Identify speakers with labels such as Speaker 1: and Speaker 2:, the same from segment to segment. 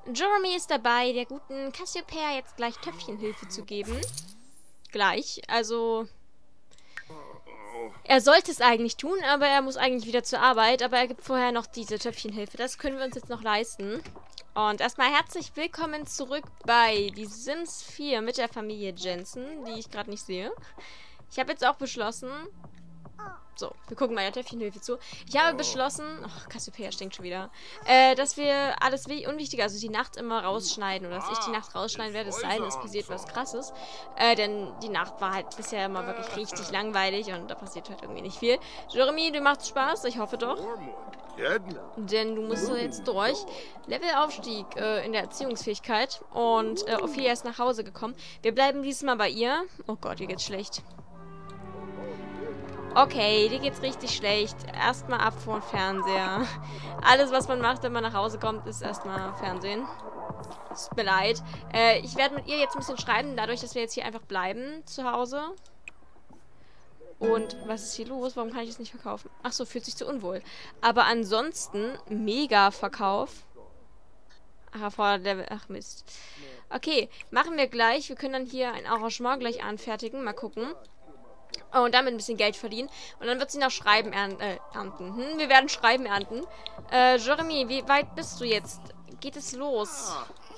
Speaker 1: Jeremy ist dabei, der guten Cassiopeia jetzt gleich Töpfchenhilfe zu geben. Gleich, also... Er sollte es eigentlich tun, aber er muss eigentlich wieder zur Arbeit. Aber er gibt vorher noch diese Töpfchenhilfe. Das können wir uns jetzt noch leisten. Und erstmal herzlich willkommen zurück bei Die Sims 4 mit der Familie Jensen, die ich gerade nicht sehe. Ich habe jetzt auch beschlossen... So, wir gucken mal der Töpfchenhilfe zu. Ich habe beschlossen... Oh, Cassiopeia stinkt schon wieder. Dass wir alles Unwichtige, also die Nacht immer rausschneiden. Oder dass ich die Nacht rausschneiden werde, es sei denn, es passiert was Krasses. Denn die Nacht war halt bisher immer wirklich richtig langweilig und da passiert halt irgendwie nicht viel. Jeremy, dir macht's Spaß? Ich hoffe doch. Denn du musst jetzt durch. Levelaufstieg in der Erziehungsfähigkeit. Und Ophelia ist nach Hause gekommen. Wir bleiben diesmal bei ihr. Oh Gott, ihr geht's schlecht. Okay, dir geht's richtig schlecht. Erstmal ab vor den Fernseher. Alles, was man macht, wenn man nach Hause kommt, ist erstmal Fernsehen. Es tut mir leid. Ich werde mit ihr jetzt ein bisschen schreiben, dadurch, dass wir jetzt hier einfach bleiben zu Hause. Und was ist hier los? Warum kann ich es nicht verkaufen? Achso, fühlt sich zu unwohl. Aber ansonsten, mega Verkauf. Ach, Mist. Okay, machen wir gleich. Wir können dann hier ein Arrangement gleich anfertigen. Mal gucken. Oh, und damit ein bisschen Geld verdienen. Und dann wird sie noch Schreiben ernten. Wir werden Schreiben ernten. Jeremy, wie weit bist du jetzt? Geht es los?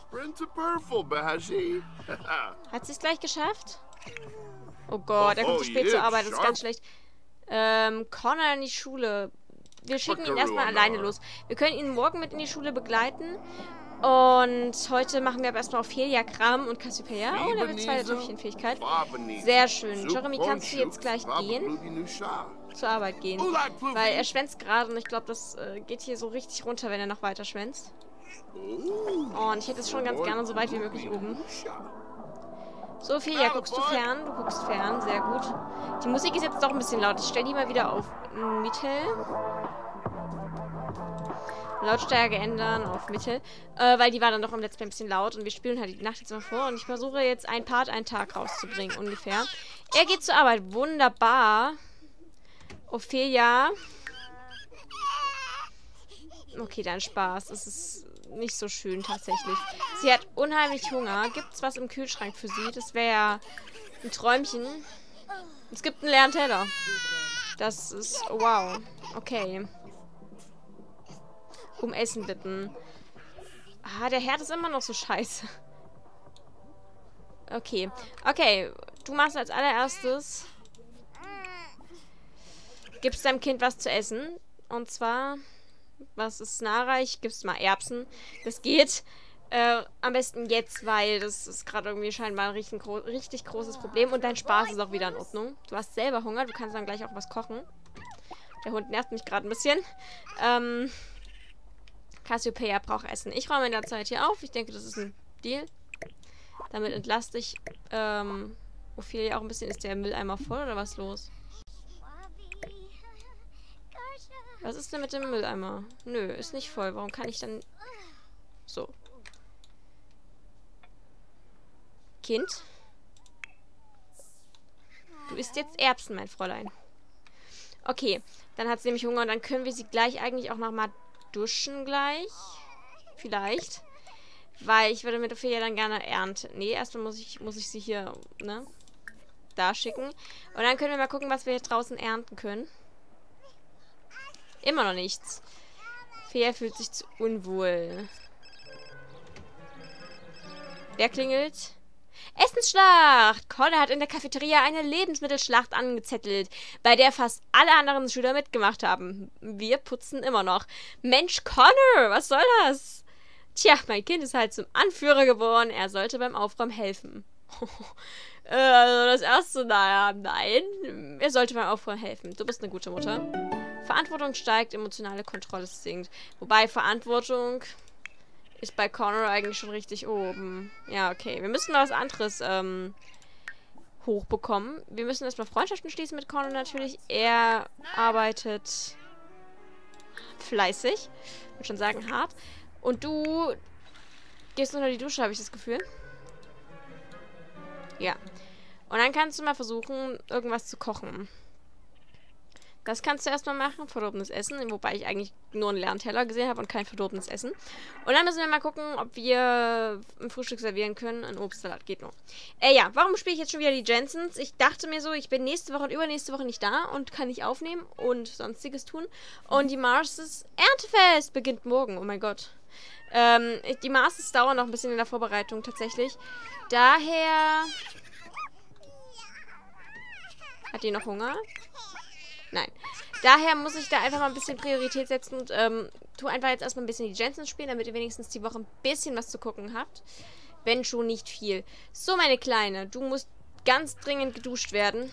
Speaker 1: Hat sie es gleich geschafft? Oh Gott, er kommt zu spät zur Arbeit. Das ist ganz schlecht. Connor in die Schule. Wir schicken ihn erstmal alleine los. Wir können ihn morgen mit in die Schule begleiten. Und heute machen wir aber erstmal Ophelia, Kram und Cassiopeia. Oh, Level 2 der Töpfchenfähigkeit. Sehr schön. Jeremy, kannst du jetzt gleich gehen? Zur Arbeit gehen. Weil er schwänzt gerade und ich glaube, das geht hier so richtig runter, wenn er noch weiter schwänzt. Und ich hätte es schon ganz gerne so weit wie möglich oben. So, Ophelia, guckst du fern? Du guckst fern, sehr gut. Die Musik ist jetzt doch ein bisschen laut. Ich stelle die mal wieder auf Mittel. Lautstärke ändern auf Mittel, weil die war dann doch im letzten Mal ein bisschen laut und wir spielen halt die Nacht jetzt mal vor und ich versuche jetzt ein Part, einen Tag rauszubringen, ungefähr. Er geht zur Arbeit, wunderbar. Ophelia. Okay, dein Spaß, es ist nicht so schön tatsächlich. Sie hat unheimlich Hunger. Gibt's was im Kühlschrank für sie? Das wäre ja ein Träumchen. Es gibt einen leeren Teller. Das ist, wow, okay. Um Essen bitten. Ah, der Herd ist immer noch so scheiße. Okay. Okay, du machst als allererstes... Gibst deinem Kind was zu essen. Und zwar... Was ist nahreich? Gibst mal Erbsen. Das geht. Am besten jetzt, weil das ist gerade irgendwie scheinbar ein richtig großes Problem. Und dein Spaß ist auch wieder in Ordnung. Du hast selber Hunger. Du kannst dann gleich auch was kochen. Der Hund nervt mich gerade ein bisschen. Cassiopeia braucht Essen. Ich räume in der Zeit hier auf. Ich denke, das ist ein Deal. Damit entlaste ich Ophelia auch ein bisschen. Ist der Mülleimer voll oder was los? Was ist denn mit dem Mülleimer? Nö, ist nicht voll. Warum kann ich dann... So. Kind? Du isst jetzt Erbsen, mein Fräulein. Okay, dann hat sie nämlich Hunger und dann können wir sie gleich eigentlich auch nochmal duschen gleich. Vielleicht. Weil ich würde mit Ophelia dann gerne ernten. Nee, erstmal muss ich sie hier, ne? Da schicken. Und dann können wir mal gucken, was wir hier draußen ernten können. Immer noch nichts. Ophelia fühlt sich zu unwohl. Wer klingelt? Essensschlacht! Connor hat in der Cafeteria eine Lebensmittelschlacht angezettelt, bei der fast alle anderen Schüler mitgemacht haben. Wir putzen immer noch. Mensch, Connor, was soll das? Tja, mein Kind ist halt zum Anführer geworden. Er sollte beim Aufräumen helfen. Also das erste, naja, nein. Er sollte beim Aufräumen helfen. Du bist eine gute Mutter. Verantwortung steigt, emotionale Kontrolle sinkt. Wobei Verantwortung... ist bei Connor eigentlich schon richtig oben. Ja, okay. Wir müssen mal was anderes hochbekommen. Wir müssen erstmal Freundschaften schließen mit Connor natürlich. Er arbeitet fleißig. Ich würde schon sagen hart. Und du gehst unter die Dusche, habe ich das Gefühl. Ja. Und dann kannst du mal versuchen, irgendwas zu kochen. Das kannst du erstmal machen, verdorbenes Essen, wobei ich eigentlich nur einen leeren Teller gesehen habe und kein verdorbenes Essen. Und dann müssen wir mal gucken, ob wir ein Frühstück servieren können. Ein Obstsalat geht nur. Ja, warum spiele ich jetzt schon wieder die Jensens? Ich dachte mir so, ich bin nächste Woche und übernächste Woche nicht da und kann nicht aufnehmen und sonstiges tun. Und die Marses Erntefest beginnt morgen, oh mein Gott. Die Marses dauern noch ein bisschen in der Vorbereitung tatsächlich. Daher... Hat die noch Hunger? Nein. Daher muss ich da einfach mal ein bisschen Priorität setzen und tu einfach jetzt erstmal ein bisschen die Jensens spielen, damit ihr wenigstens die Woche ein bisschen was zu gucken habt. Wenn schon nicht viel. So, meine Kleine, du musst ganz dringend geduscht werden.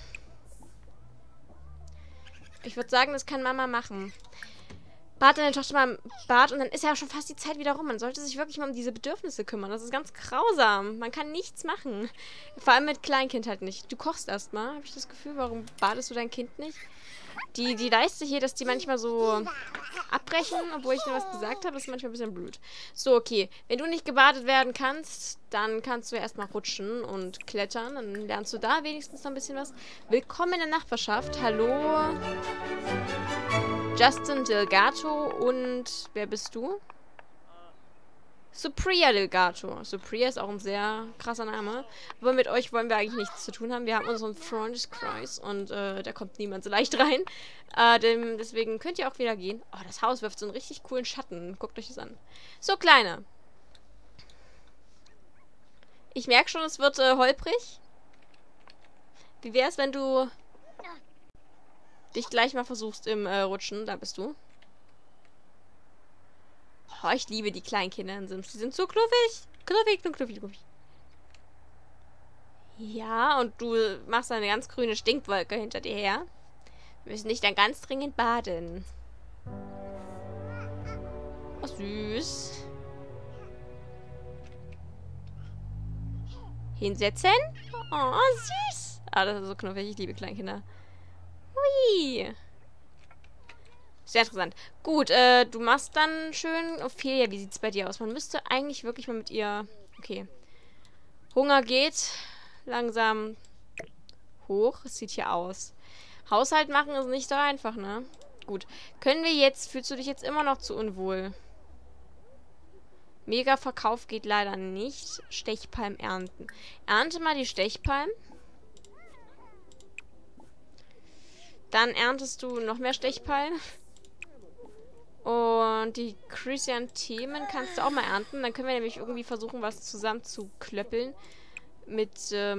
Speaker 1: Ich würde sagen, das kann Mama machen. Bad deine Tochter mal im Bad und dann ist ja auch schon fast die Zeit wieder rum. Man sollte sich wirklich mal um diese Bedürfnisse kümmern. Das ist ganz grausam. Man kann nichts machen. Vor allem mit Kleinkind halt nicht. Du kochst erstmal, habe ich das Gefühl. Warum badest du dein Kind nicht? Die Leiste hier, dass die manchmal so abbrechen, obwohl ich nur was gesagt habe, ist manchmal ein bisschen blöd. So, okay. Wenn du nicht gebadet werden kannst, dann kannst du ja erstmal rutschen und klettern. Dann lernst du da wenigstens noch ein bisschen was. Willkommen in der Nachbarschaft. Hallo. Justin Delgato und wer bist du? Supriya Delgato. Supriya ist auch ein sehr krasser Name. Aber mit euch wollen wir eigentlich nichts zu tun haben. Wir haben unseren Freundeskreis und da kommt niemand so leicht rein. Deswegen könnt ihr auch wieder gehen. Oh, das Haus wirft so einen richtig coolen Schatten. Guckt euch das an. So, Kleine. Ich merke schon, es wird holprig. Wie wäre es, wenn du dich gleich mal versuchst im Rutschen? Da bist du. Oh, ich liebe die kleinen Kinder in Sims. Die sind so knuffig. Knuffig. Ja, und du machst eine ganz grüne Stinkwolke hinter dir her. Wir müssen dich dann ganz dringend baden. Oh, süß. Hinsetzen? Oh, süß. Ah, das ist so knuffig. Ich liebe Kleinkinder. Hui. Sehr interessant. Gut, du machst dann schön... Ophelia, wie sieht's bei dir aus? Man müsste eigentlich wirklich mal mit ihr... Okay. Hunger geht langsam hoch. Es sieht hier aus. Haushalt machen ist nicht so einfach, ne? Gut. Können wir jetzt... Fühlst du dich jetzt immer noch zu unwohl? Mega-Verkauf geht leider nicht. Stechpalm ernten. Ernte mal die Stechpalm. Dann erntest du noch mehr Stechpalmen. Und die Chrysanthemen kannst du auch mal ernten. Dann können wir nämlich irgendwie versuchen, was zusammen zu klöppeln. Mit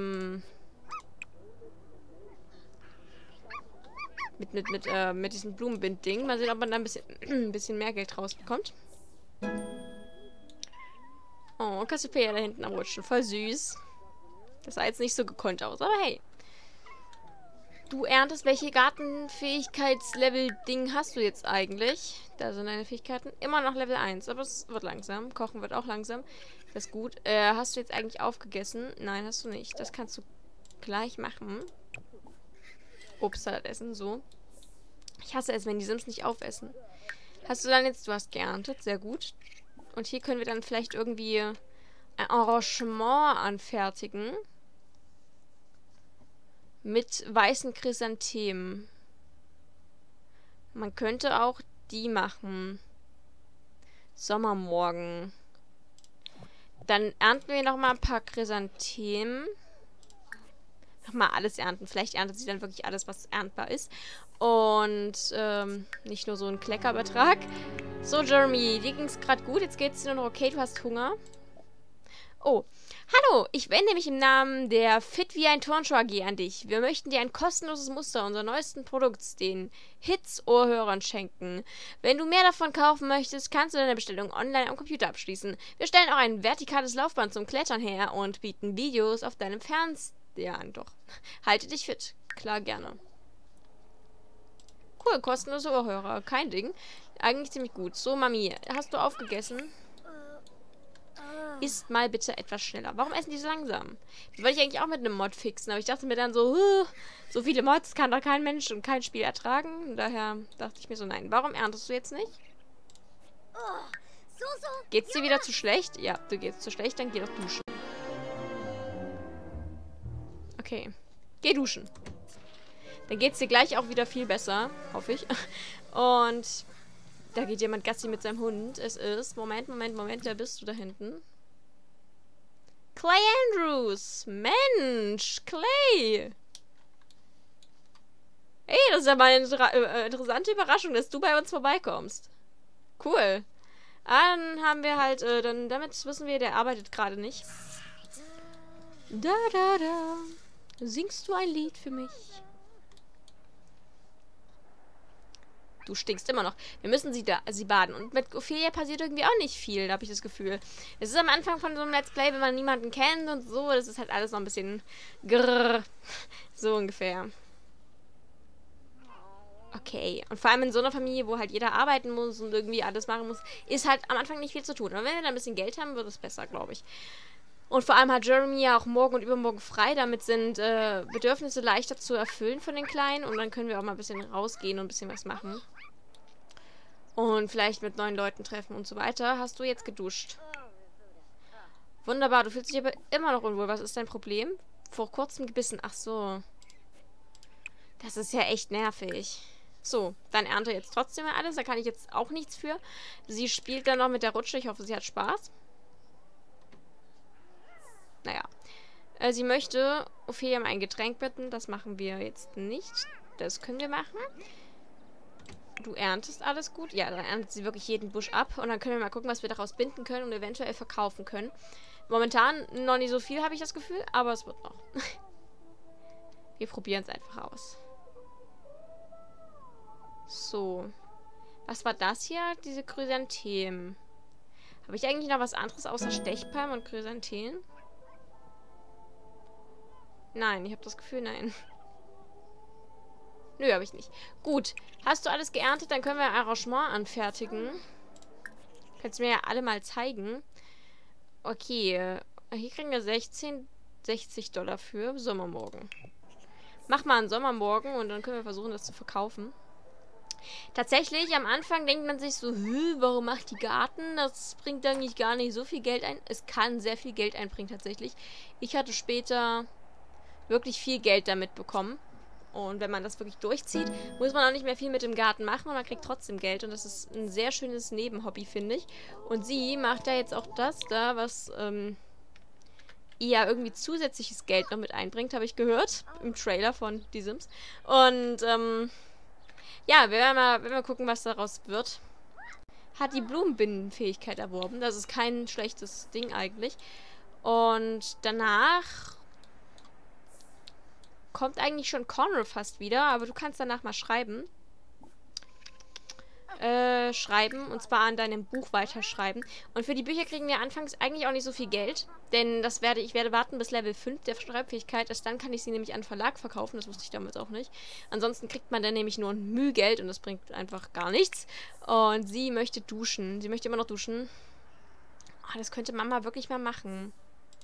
Speaker 1: diesem Blumenbind-Ding. Mal sehen, ob man da ein bisschen mehr Geld rausbekommt. Oh, Cassiopeia da hinten am Rutschen. Voll süß. Das sah jetzt nicht so gekonnt aus, aber hey. Du erntest, welche Gartenfähigkeitslevel-Ding hast du jetzt eigentlich? Da sind deine Fähigkeiten. Immer noch Level 1, aber es wird langsam. Kochen wird auch langsam. Das ist gut. Hast du jetzt eigentlich aufgegessen? Nein, hast du nicht. Das kannst du gleich machen. Obstsalat essen, so. Ich hasse es, wenn die Sims nicht aufessen. Hast du dann jetzt... Du hast geerntet, sehr gut. Und hier können wir dann vielleicht irgendwie ein Arrangement anfertigen. Mit weißen Chrysanthemen. Man könnte auch die machen. Sommermorgen. Dann ernten wir nochmal ein paar Chrysanthemen. Nochmal alles ernten. Vielleicht erntet sie dann wirklich alles, was erntbar ist. Und nicht nur so ein Kleckerbetrag. So, Jeremy, dir ging es gerade gut. Jetzt geht es dir nur noch okay. Du hast Hunger. Oh, hallo, ich wende mich im Namen der Fit wie ein Turnschuh AG an dich. Wir möchten dir ein kostenloses Muster unseres neuesten Produkts, den Hits-Ohrhörern, schenken. Wenn du mehr davon kaufen möchtest, kannst du deine Bestellung online am Computer abschließen. Wir stellen auch ein vertikales Laufband zum Klettern her und bieten Videos auf deinem Fernseher an. Doch, halte dich fit. Klar, gerne. Cool, kostenlose Ohrhörer. Kein Ding. Eigentlich ziemlich gut. So, Mami, hast du aufgegessen? Isst mal bitte etwas schneller. Warum essen die so langsam? Das wollte ich eigentlich auch mit einem Mod fixen, aber ich dachte mir dann so, so viele Mods kann doch kein Mensch und kein Spiel ertragen. Und daher dachte ich mir so, nein. Warum erntest du jetzt nicht? Geht's dir wieder zu schlecht? Ja, du gehst zu schlecht, dann geh doch duschen. Okay. Geh duschen. Dann geht es dir gleich auch wieder viel besser, hoffe ich. Und da geht jemand Gassi mit seinem Hund. Es ist, Moment, wer bist du da hinten? Clay Andrews! Mensch, Clay! Ey, das ist ja mal eine interessante Überraschung, dass du bei uns vorbeikommst. Cool. Dann haben wir halt, damit wissen wir, der arbeitet gerade nicht. Da, da, da. Singst du ein Lied für mich? Du stinkst immer noch. Wir müssen sie baden. Und mit Ophelia passiert irgendwie auch nicht viel, da habe ich das Gefühl. Es ist am Anfang von so einem Let's Play, wenn man niemanden kennt und so, das ist halt alles noch ein bisschen grrr. So ungefähr. Okay. Und vor allem in so einer Familie, wo halt jeder arbeiten muss und irgendwie alles machen muss, ist halt am Anfang nicht viel zu tun. Aber wenn wir da ein bisschen Geld haben, wird es besser, glaube ich. Und vor allem hat Jeremy ja auch morgen und übermorgen frei. Damit sind Bedürfnisse leichter zu erfüllen von den Kleinen. Und dann können wir auch mal ein bisschen rausgehen und ein bisschen was machen. Und vielleicht mit neuen Leuten treffen und so weiter. Hast du jetzt geduscht? Wunderbar, du fühlst dich aber immer noch unwohl. Was ist dein Problem? Vor kurzem gebissen. Ach so. Das ist ja echt nervig. So, dann ernte jetzt trotzdem mal alles. Da kann ich jetzt auch nichts für. Sie spielt dann noch mit der Rutsche. Ich hoffe, sie hat Spaß. Naja. Sie möchte Ophelia um ein Getränk bitten. Das machen wir jetzt nicht. Das können wir machen. Du erntest alles gut. Ja, dann erntet sie wirklich jeden Busch ab. Und dann können wir mal gucken, was wir daraus binden können und eventuell verkaufen können. Momentan noch nicht so viel, habe ich das Gefühl. Aber es wird noch. Wir probieren es einfach aus. So. Was war das hier? Diese Chrysanthemen. Habe ich eigentlich noch was anderes außer Stechpalmen und Chrysanthemen? Nein, ich habe das Gefühl, nein. Nö, habe ich nicht. Gut. Hast du alles geerntet? Dann können wir ein Arrangement anfertigen. Kannst du mir ja alle mal zeigen. Okay. Hier kriegen wir 60 Dollar für Sommermorgen. Mach mal einen Sommermorgen und dann können wir versuchen, das zu verkaufen. Tatsächlich, am Anfang denkt man sich so, warum macht die Garten? Das bringt eigentlich gar nicht so viel Geld ein. Es kann sehr viel Geld einbringen, tatsächlich. Ich hatte später wirklich viel Geld damit bekommen. Und wenn man das wirklich durchzieht, muss man auch nicht mehr viel mit dem Garten machen und man kriegt trotzdem Geld. Und das ist ein sehr schönes Nebenhobby, finde ich. Und sie macht ja jetzt auch das da, was ihr irgendwie zusätzliches Geld noch mit einbringt, habe ich gehört. Im Trailer von Die Sims. Und ja, wir werden mal gucken, was daraus wird. Hat die Blumenbindenfähigkeit erworben. Das ist kein schlechtes Ding eigentlich. Und danach kommt eigentlich schon Conrad fast wieder, aber du kannst danach mal schreiben. Und zwar an deinem Buch weiterschreiben. Und für die Bücher kriegen wir anfangs eigentlich auch nicht so viel Geld, denn ich werde warten bis Level 5 der Schreibfähigkeit, erst dann kann ich sie nämlich an den Verlag verkaufen, das wusste ich damals auch nicht. Ansonsten kriegt man dann nämlich nur ein Mühgeld und das bringt einfach gar nichts. Und sie möchte duschen, sie möchte immer noch duschen. Oh, das könnte Mama wirklich mal machen.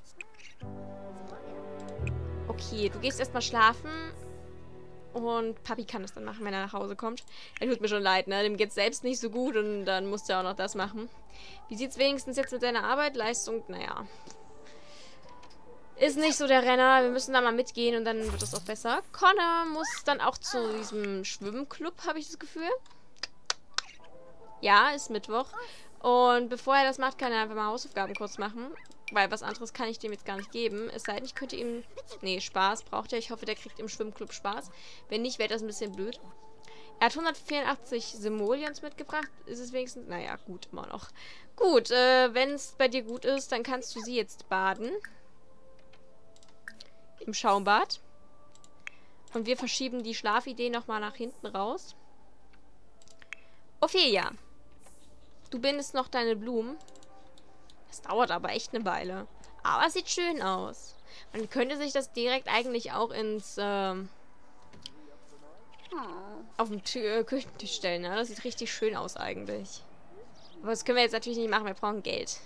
Speaker 1: Okay, du gehst erstmal schlafen. Und Papi kann das dann machen, wenn er nach Hause kommt. Er tut mir schon leid, ne? Dem geht's selbst nicht so gut und dann musst du auch noch das machen. Wie sieht's wenigstens jetzt mit deiner Arbeit? Leistung, naja. Ist nicht so der Renner. Wir müssen da mal mitgehen und dann wird es auch besser. Connor muss dann auch zu diesem Schwimmclub, habe ich das Gefühl. Ja, ist Mittwoch. Und bevor er das macht, kann er einfach mal Hausaufgaben kurz machen. Weil was anderes kann ich dem jetzt gar nicht geben. Es sei denn, ich könnte ihm... Nee, Spaß braucht er. Ich hoffe, der kriegt im Schwimmclub Spaß. Wenn nicht, wäre das ein bisschen blöd. Er hat 184 Simoleons mitgebracht. Ist es wenigstens... Naja, gut, immer noch. Gut, wenn es bei dir gut ist, dann kannst du sie jetzt baden. Im Schaumbad. Und wir verschieben die Schlafidee nochmal nach hinten raus. Ophelia. Du bindest noch deine Blumen. Das dauert aber echt eine Weile. Aber es sieht schön aus. Man könnte sich das direkt eigentlich auch ins auf dem Küchentisch stellen. Ne? Das sieht richtig schön aus eigentlich. Aber das können wir jetzt natürlich nicht machen. Wir brauchen Geld.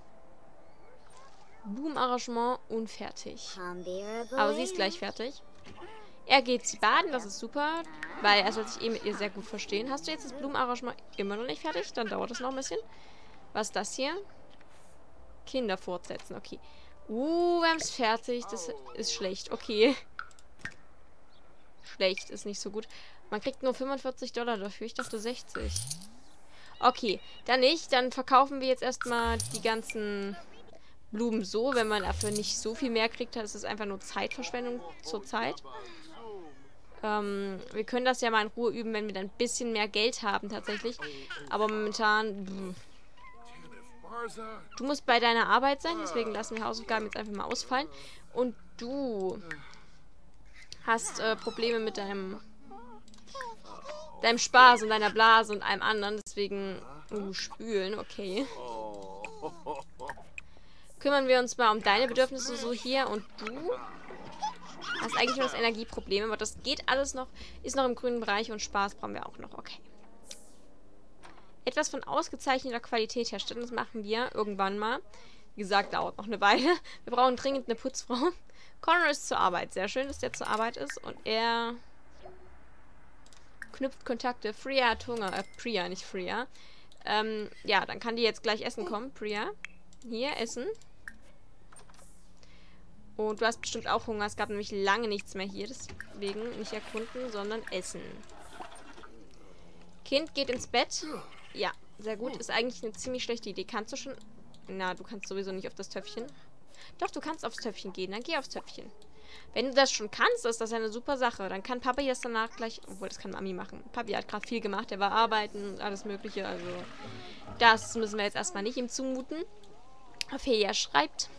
Speaker 1: Blumenarrangement unfertig. Aber sie ist gleich fertig. Er geht baden, das ist super. Weil er soll sich eh mit ihr sehr gut verstehen. Hast du jetzt das Blumenarrangement immer noch nicht fertig? Dann dauert das noch ein bisschen. Was ist das hier? Kinder fortsetzen, okay. Wir haben es fertig. Das ist schlecht, okay. schlecht, ist nicht so gut. Man kriegt nur $45 dafür. Ich dachte 60. Okay, dann nicht. Dann verkaufen wir jetzt erstmal die ganzen Blumen so. Wenn man dafür nicht so viel mehr kriegt, dann ist es einfach nur Zeitverschwendung zur Zeit. Wir können das ja mal in Ruhe üben, wenn wir dann ein bisschen mehr Geld haben tatsächlich. Aber momentan... Du musst bei deiner Arbeit sein, deswegen lassen wir Hausaufgaben jetzt einfach mal ausfallen. Und du hast Probleme mit deinem Spaß und deiner Blase und allem anderen. Deswegen spülen, okay. Kümmern wir uns mal um deine Bedürfnisse so hier. Und du hast eigentlich nur das Energieproblem, aber das geht alles noch, ist noch im grünen Bereich und Spaß brauchen wir auch noch, okay. Etwas von ausgezeichneter Qualität herstellen, das machen wir irgendwann mal. Wie gesagt, dauert noch eine Weile. Wir brauchen dringend eine Putzfrau. Connor ist zur Arbeit. Sehr schön, dass der zur Arbeit ist. Und er knüpft Kontakte. Priya hat Hunger. Priya, nicht Freya. Ja, dann kann die jetzt gleich essen kommen. Priya. Hier, essen. Und du hast bestimmt auch Hunger. Es gab nämlich lange nichts mehr hier. Deswegen nicht erkunden, sondern essen. Kind geht ins Bett. Ja, sehr gut. Ist eigentlich eine ziemlich schlechte Idee. Kannst du schon... Na, du kannst sowieso nicht auf das Töpfchen. Doch, du kannst aufs Töpfchen gehen. Dann geh aufs Töpfchen. Wenn du das schon kannst, ist das eine super Sache. Dann kann Papi das danach gleich... Obwohl, das kann Mami machen. Papi hat gerade viel gemacht. Er war arbeiten und alles mögliche. Also, das müssen wir jetzt erstmal nicht ihm zumuten. Ophelia schreibt.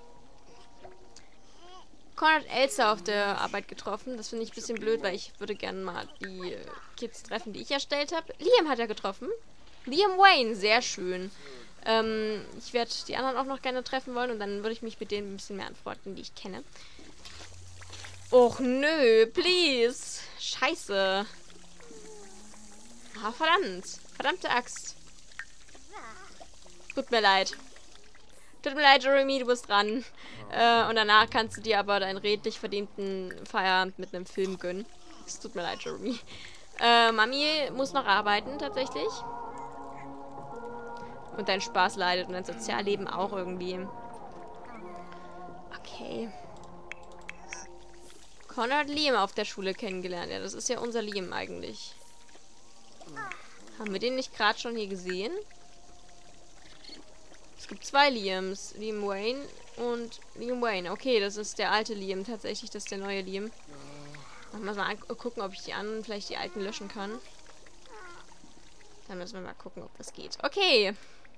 Speaker 1: Connor hat Elsa auf der Arbeit getroffen. Das finde ich ein bisschen blöd, weil ich würde gerne mal die Kids treffen, die ich erstellt habe. Liam hat er getroffen. Liam Wayne, sehr schön. Ich werde die anderen auch noch gerne treffen wollen und dann würde ich mich mit denen ein bisschen mehr anfreunden, die ich kenne. Och nö, please. Scheiße. Ah, verdammt. Verdammte Axt. Tut mir leid. Tut mir leid, Jeremy, du bist dran. Und danach kannst du dir aber deinen redlich verdienten Feierabend mit einem Film gönnen. Es tut mir leid, Jeremy. Mami muss noch arbeiten, tatsächlich. Und dein Spaß leidet und dein Sozialleben auch irgendwie. Okay. Connor hat Liam auf der Schule kennengelernt. Ja, das ist ja unser Liam eigentlich. Haben wir den nicht gerade schon hier gesehen? Es gibt zwei Liams. Liam Wayne und Liam Wayne. Okay, das ist der alte Liam tatsächlich. Das ist der neue Liam. Mal gucken, ob ich die anderen, vielleicht die alten löschen kann. Dann müssen wir mal gucken, ob das geht. Okay.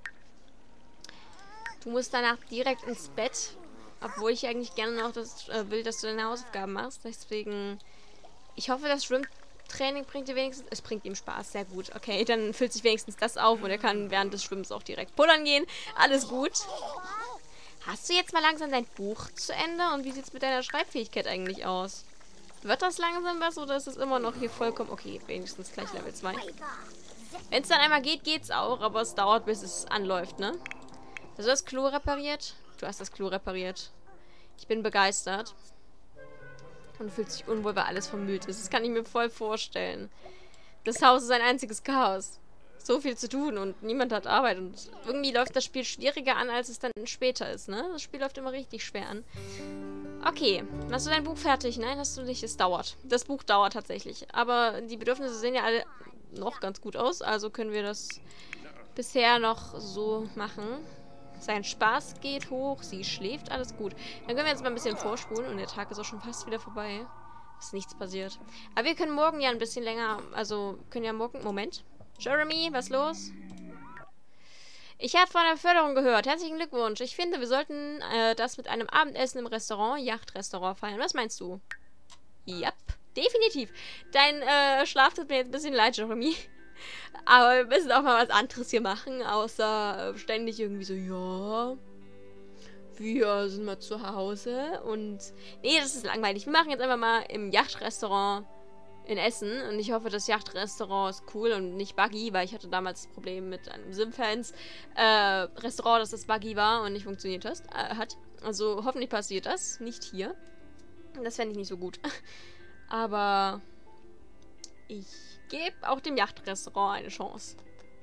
Speaker 1: Du musst danach direkt ins Bett. Obwohl ich eigentlich gerne noch will, dass du deine Hausaufgaben machst. Deswegen, ich hoffe, das Schwimmtraining bringt dir wenigstens... Es bringt ihm Spaß, sehr gut. Okay, dann füllt sich wenigstens das auf und er kann während des Schwimmens auch direkt pullern gehen. Alles gut. Hast du jetzt mal langsam dein Buch zu Ende? Und wie sieht es mit deiner Schreibfähigkeit eigentlich aus? Wird das langsam was oder ist es immer noch hier vollkommen... Okay, wenigstens gleich Level 2. Wenn es dann einmal geht, geht's auch, aber es dauert, bis es anläuft, ne? Hast du das Klo repariert? Du hast das Klo repariert. Ich bin begeistert. Und fühlt sich unwohl, weil alles vermüllt ist. Das kann ich mir voll vorstellen. Das Haus ist ein einziges Chaos. So viel zu tun und niemand hat Arbeit. Und irgendwie läuft das Spiel schwieriger an, als es dann später ist, ne? Das Spiel läuft immer richtig schwer an. Okay. Hast du dein Buch fertig? Nein, hast du nicht. Es dauert. Das Buch dauert tatsächlich. Aber die Bedürfnisse sehen ja alle noch ganz gut aus. Also können wir das bisher noch so machen. Sein Spaß geht hoch, sie schläft, alles gut. Dann können wir jetzt mal ein bisschen vorspulen und der Tag ist auch schon fast wieder vorbei. Ist nichts passiert. Aber wir können morgen ja ein bisschen länger, also können ja morgen... Moment. Jeremy, was los? Ich habe von der Förderung gehört. Herzlichen Glückwunsch. Ich finde, wir sollten das mit einem Abendessen im Restaurant, Yachtrestaurant feiern. Was meinst du? Ja, definitiv. Dein Schlaf tut mir jetzt ein bisschen leid, Jeremy. Aber wir müssen auch mal was anderes hier machen, außer ständig irgendwie so, ja, wir sind mal zu Hause und, nee, das ist langweilig. Wir machen jetzt einfach mal im Yachtrestaurant in Essen und ich hoffe, das Yachtrestaurant ist cool und nicht buggy, weil ich hatte damals das Problem mit einem Sim-Fans Restaurant, dass das buggy war und nicht funktioniert hat. Also hoffentlich passiert das, nicht hier. Das fände ich nicht so gut. Aber ich gebe auch dem Yachtrestaurant eine Chance.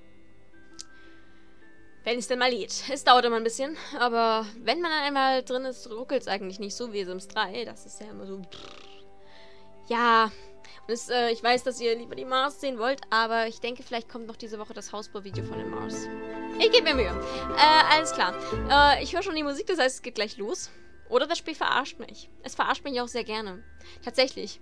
Speaker 1: Wenn es denn mal lädt. Es dauert immer ein bisschen, aber wenn man dann einmal drin ist, ruckelt es eigentlich nicht so wie Sims 3. Das ist ja immer so... Ja, Und ich weiß, dass ihr lieber die Mars sehen wollt, aber ich denke, vielleicht kommt noch diese Woche das Hausbau-Video von den Mars. Ich gebe mir Mühe. Alles klar. Ich höre schon die Musik, das heißt, es geht gleich los. Oder das Spiel verarscht mich. Es verarscht mich auch sehr gerne. Tatsächlich.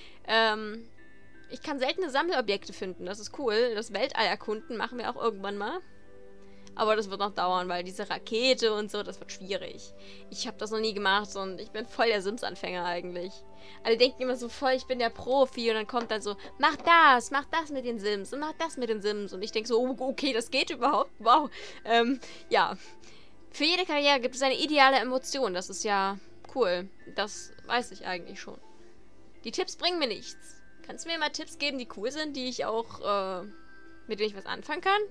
Speaker 1: Ich kann seltene Sammelobjekte finden. Das ist cool. Das Weltall erkunden machen wir auch irgendwann mal. Aber das wird noch dauern, weil diese Rakete und so, das wird schwierig. Ich habe das noch nie gemacht und ich bin voll der Sims-Anfänger eigentlich. Alle denken immer so voll, ich bin der Profi und dann kommt dann so, mach das mit den Sims und mach das mit den Sims. Und ich denke so, oh, okay, das geht überhaupt? Wow. Ja. Für jede Karriere gibt es eine ideale Emotion. Das ist ja cool. Das weiß ich eigentlich schon. Die Tipps bringen mir nichts. Kannst du mir mal Tipps geben, die cool sind, die ich auch, mit denen ich was anfangen kann?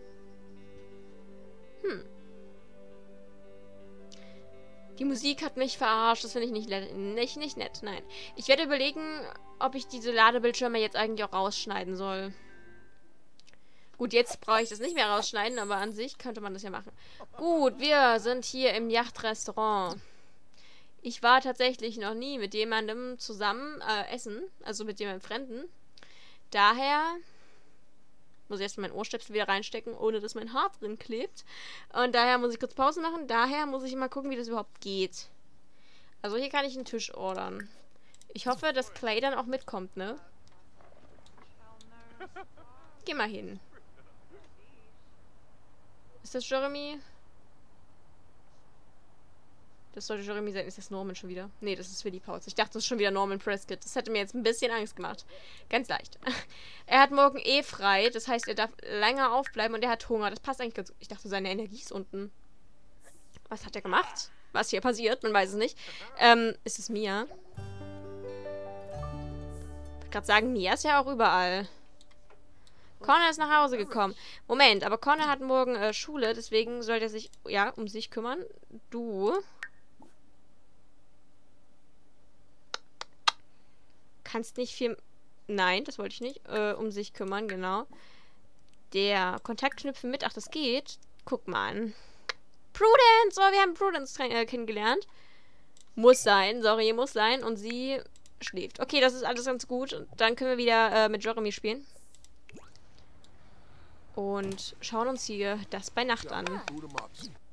Speaker 1: Die Musik hat mich verarscht. Das finde ich nicht nett. Nein. Ich werde überlegen, ob ich diese Ladebildschirme jetzt eigentlich auch rausschneiden soll. Gut, jetzt brauche ich das nicht mehr rausschneiden, aber an sich könnte man das ja machen. Gut, wir sind hier im Yachtrestaurant. Ich war tatsächlich noch nie mit jemandem zusammen essen. Also mit jemandem Fremden. Daher muss ich erst meinen Ohrstöpsel wieder reinstecken, ohne dass mein Haar drin klebt. Und daher muss ich kurz Pause machen. Daher muss ich mal gucken, wie das überhaupt geht. Also hier kann ich einen Tisch ordern. Ich hoffe, dass Clay dann auch mitkommt, ne? Geh mal hin. Ist das Jeremy? Das sollte Jeremy sein. Ist das Norman schon wieder? Nee, das ist Willi Pauz. Ich dachte, das ist schon wieder Norman Prescott. Das hätte mir jetzt ein bisschen Angst gemacht. Ganz leicht. Er hat morgen eh frei. Das heißt, er darf länger aufbleiben und er hat Hunger. Das passt eigentlich ganz gut. Ich dachte, seine Energie ist unten. Was hat er gemacht? Was hier passiert? Man weiß es nicht. Ist es Mia? Ich wollte gerade sagen, Mia ist ja auch überall. Connor ist nach Hause gekommen. Moment, aber Connor hat morgen Schule. Deswegen soll er sich, ja, um sich kümmern. Du kannst nicht viel... Nein, das wollte ich nicht. Um sich kümmern, genau. Der Kontakt knüpfen mit. Ach, das geht. Guck mal an. Prudence! Oh, wir haben Prudence kennengelernt. Muss sein. Sorry, muss sein. Und sie schläft. Okay, das ist alles ganz gut. Und dann können wir wieder mit Jeremy spielen. Und schauen uns hier das bei Nacht an.